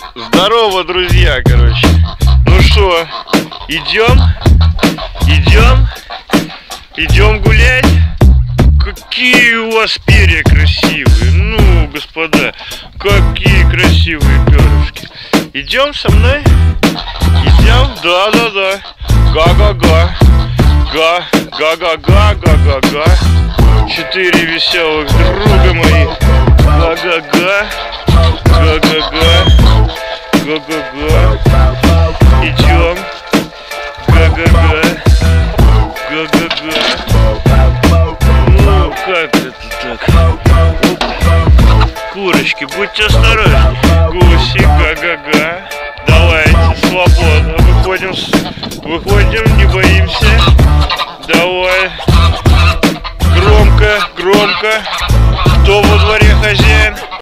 Здорово, друзья, короче. Ну что, идем? Идем гулять? Какие у вас перья красивые. Ну, господа, какие красивые перышки. Идем со мной? Идем? Да. Га-га-га. Га-га-га-га-га-га-га. 4 веселых друга мои. Га-га-га. Га-га-га. Га-га-га. Идем. Га-га-га. Га-га-га. Ну, как это так? Курочки, будьте осторожны. Гуси, га-га-га. Давайте, свободно. Выходим, не боимся. Давай. Громко. Кто во дворе хозяин?